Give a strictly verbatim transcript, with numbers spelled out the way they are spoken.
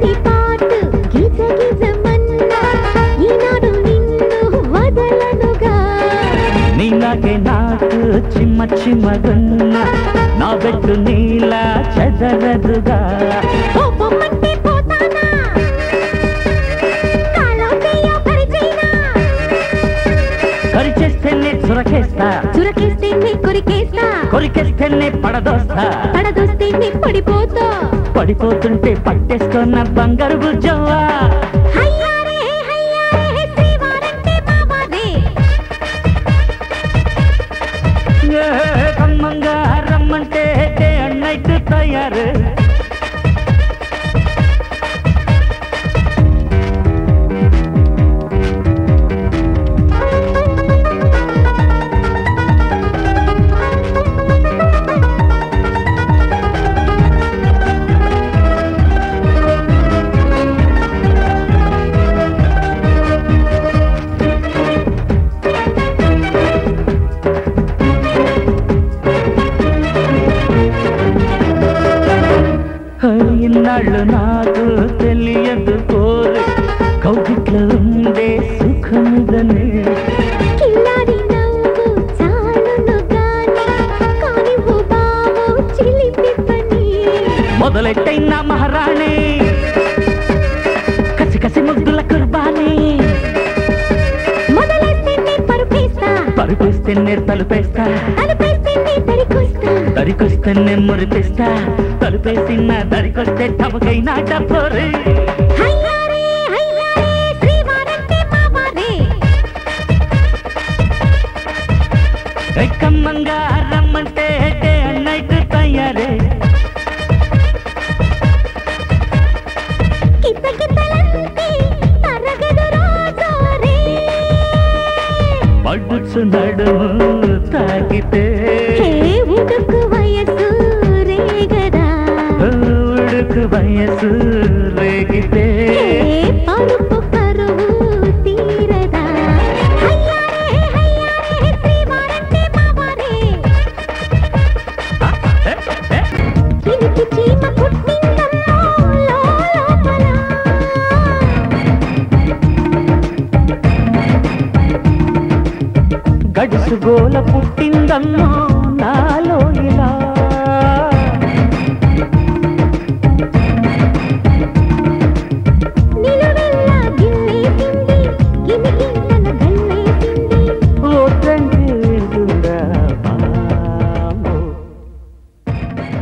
body part గిజ గిజమన్నా ఈనాడు నిన్ను వదలనుగా నీలాగే నాకు చిమ్మ చిమ్మగున్న నా బెట్టు నీలా చెదరదుగా కోపమంటే పోతానా కాలో చెయ్యో పరిచైనా కరిచేస్తేనే చురకేస్తా చురకేస్తేనే కొరికేస్తా కొరికేస్తేనే పడదోస్తా పడదొస్తేనే పడిపోతా పడిపోతుంటే పట్టేస్తున్న బంగారు బుజ్జవ్వా హయ్యారే హయ్యారే శ్రీవారంటే మావాదే కమ్మంగా రమ్మంటే డే అండ్ నైట్ తయారు ఇన్నాళ్ళు నాకు తెలియదు కోరి కౌగిట్లో ఉండే సుఖముదనే కిల్లాడి నవ్వు చాలును గాని కానివ్వు బావో చిలిపి పని మొదలెట్టైన మహారాణి కసి కసి ముద్దుల కుర్బానీ మొదలెస్తేనే పరుపేస్తా పరుపేస్తేనే తలుపేస్తా తలుపేస్తేనే దరికొస్తా దరికొస్తేనే మురిపిస్తా తలుపేసిన దరికొస్తే టమకైనా డబ్బోరే హయ్యారే హయ్యారే శ్రీవారంటే మావాదే కమ్మంగా రమ్మంటే డే అండ్ నైట్ తయారే కిత కితలంటే తరగదు రోజోరే పడుచు నడుము తాగితే హే ఉడుకు వయసు రేగదా ఉడుకు వయసు రేగితే హే పరుపు కరువు తీరదా హయ్యారే హయ్యారే శ్రీవారంటే మావారే ఇనికి చీమ కుట్టిందమ్మో లోలోపల గడుసు గోల పుట్టిందమ్మో నాలో ఇలా